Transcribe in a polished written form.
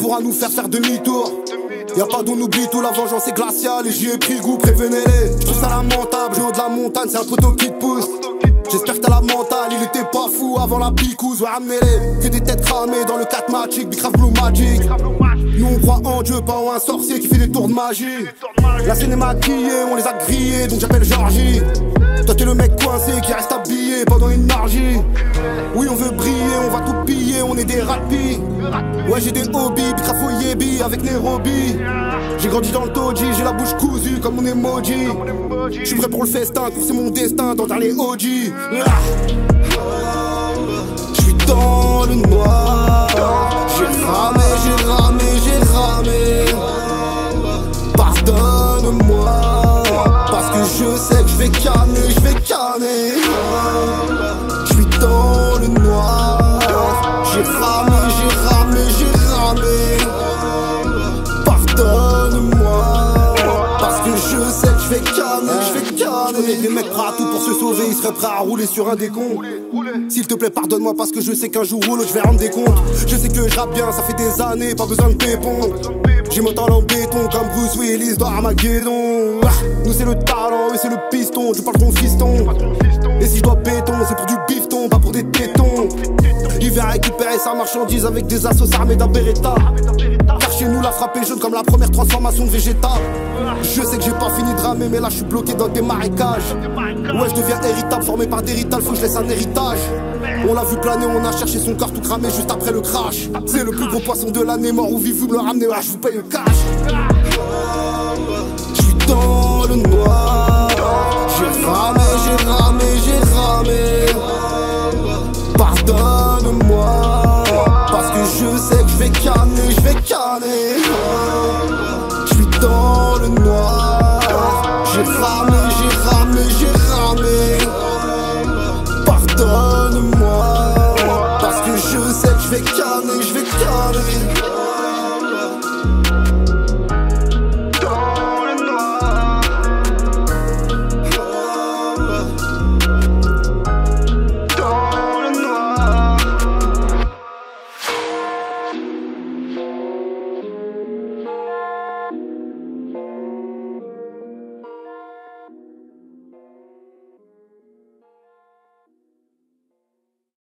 pourra nous faire demi-tour. Y'a pas d'on oublie tout, la vengeance est glaciale et j'y ai pris le goût, prévenez-les. J'trouve ça lamentable, je haut de la montagne, c'est un poteau qui te pousse. J'espère que t'as la mentale, il était pas fou avant la picouse, ouais ramenez-les. Que des têtes cramées dans le 4 Magic, Big Blue Magic. Nous on croit en Dieu, pas en un sorcier qui fait des tours de magie. La scène est maquillée, on les a grillés, donc j'appelle Georgie. Toi t'es le mec coincé qui reste habillé pendant une margie. Oui on veut briller, on va tout piller, on est des rapis. Ouais j'ai des hobbies, Bicrafo Yebi avec Nairobi. J'ai grandi dans le Toji, j'ai la bouche cousue comme mon emoji. J'suis prêt pour le festin, courser mon destin dans les OG. J'suis dans le noir. J'ai ramé, j'ai ramé, j'ai ramé. Pardonne-moi, parce que je sais que j'vais canner, j'vais canner. J'suis dans le noir. J'ai ramé, j'ai ramé, j'ai ramé. Pardonne-moi, parce que je sais que j'vais canner, j'vais canner. J'connais des mecs prêts à tout pour se sauver, ils seraient prêts à rouler sur un décompte. S'il te plaît pardonne-moi parce que je sais qu'un jour ou l'autre j'vais rendre des comptes. Je sais que je rappe bien, ça fait des années, pas besoin de pépon. J'ai mon talent béton comme Bruce Willis dans Armageddon. Nous c'est le talent, eux c'est le piston, je parle ton fiston. Et si je dois béton, c'est pour du bifton, pas pour des tétons. Il vient récupérer sa marchandise avec des assos armés d'un Beretta. Car chez nous la frappe est jaune comme la première transformation de Vegeta. Je sais que j'ai pas fini de ramer, mais là je suis bloqué dans des marécages. Ouais je deviens héritable, formé par des ritales, faut que je laisse un héritage. On l'a vu planer, on a cherché son corps tout cramé juste après le crash. C'est le plus gros poisson de l'année, mort ou vivant, vous me le ramenez, là je vous paye le cash. J'suis dans le noir. J'ai ramé, j'ai ramé, j'ai ramé. Pardonne-moi, parce que je sais que j'vais canner, j'vais canner. J'suis dans le noir. J'ai ramé, j'ai ramé, j'ai ramé. Pardonne-moi, parce que je sais que j'vais canner, j'vais canner.